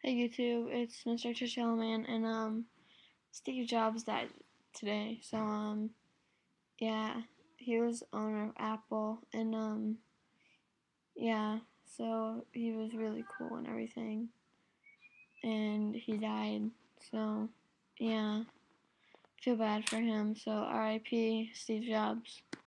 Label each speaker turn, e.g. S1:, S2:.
S1: Hey YouTube, it's MrChichillaman, and Steve Jobs died today. So yeah, he was owner of Apple, and yeah, so he was really cool and everything, and he died. So yeah, feel bad for him. So R.I.P. Steve Jobs.